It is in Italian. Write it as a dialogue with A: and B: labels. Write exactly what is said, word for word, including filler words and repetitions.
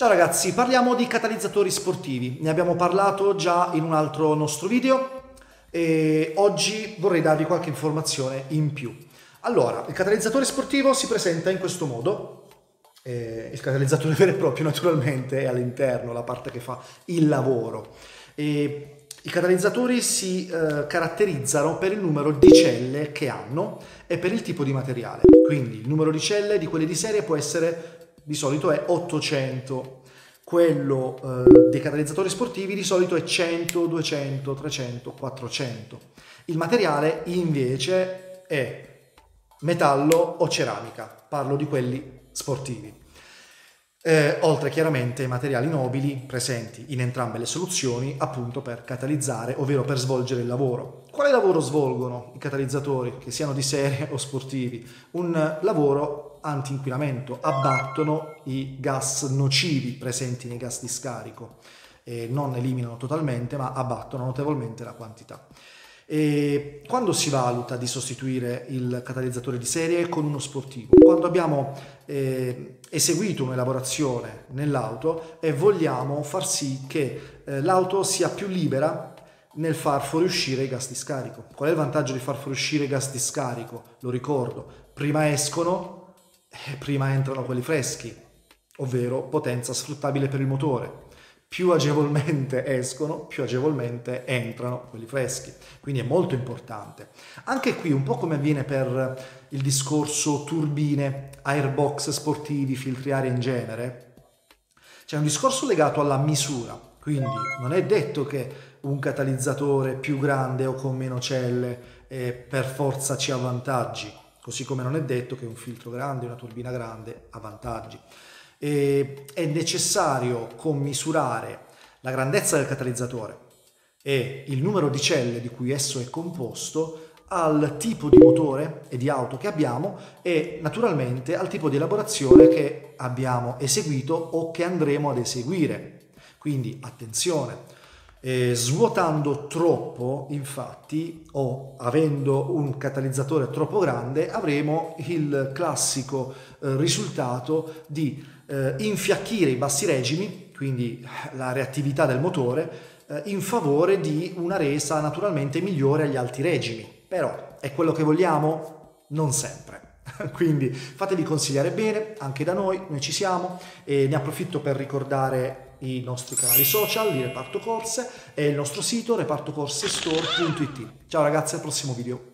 A: Ciao ragazzi, parliamo di catalizzatori sportivi. Ne abbiamo parlato già in un altro nostro video e oggi vorrei darvi qualche informazione in più. Allora, il catalizzatore sportivo si presenta in questo modo. Eh, il catalizzatore vero e proprio naturalmente è all'interno, la parte che fa il lavoro. E i catalizzatori si eh, caratterizzano per il numero di celle che hanno e per il tipo di materiale. Quindi il numero di celle di quelli di serie può essere, di solito è ottocento, quello eh, dei catalizzatori sportivi di solito è cento, duecento, trecento, quattrocento. Il materiale invece è metallo o ceramica, parlo di quelli sportivi. Eh, oltre chiaramente ai materiali nobili presenti in entrambe le soluzioni appunto per catalizzare, ovvero per svolgere il lavoro. Quale lavoro svolgono i catalizzatori, che siano di serie o sportivi? Un lavoro anti-inquinamento, abbattono i gas nocivi presenti nei gas di scarico, e non eliminano totalmente ma abbattono notevolmente la quantità. E quando si valuta di sostituire il catalizzatore di serie con uno sportivo? Quando abbiamo eh, eseguito un'elaborazione nell'auto e vogliamo far sì che eh, l'auto sia più libera nel far fuoriuscire i gas di scarico. Qual è il vantaggio di far fuoriuscire i gas di scarico? Lo ricordo, prima escono e prima entrano quelli freschi, ovvero potenza sfruttabile per il motore. Più agevolmente escono, più agevolmente entrano quelli freschi. Quindi è molto importante. Anche qui, un po' come avviene per il discorso turbine, airbox sportivi, filtri aria in genere, c'è un discorso legato alla misura. Quindi non è detto che un catalizzatore più grande o con meno celle eh, per forza ci avvantaggi, così come non è detto che un filtro grande, una turbina grande avvantaggi. E è necessario commisurare la grandezza del catalizzatore e il numero di celle di cui esso è composto al tipo di motore e di auto che abbiamo e naturalmente al tipo di elaborazione che abbiamo eseguito o che andremo ad eseguire. Quindi attenzione, eh, svuotando troppo infatti o avendo un catalizzatore troppo grande avremo il classico eh, risultato di eh, infiacchire i bassi regimi, quindi la reattività del motore, eh, in favore di una resa naturalmente migliore agli alti regimi. Però è quello che vogliamo? Non sempre. Quindi fatevi consigliare bene, anche da noi, noi ci siamo, e ne approfitto per ricordare i nostri canali social di Reparto Corse e il nostro sito reparto corse store punto it. Ciao ragazzi, al prossimo video.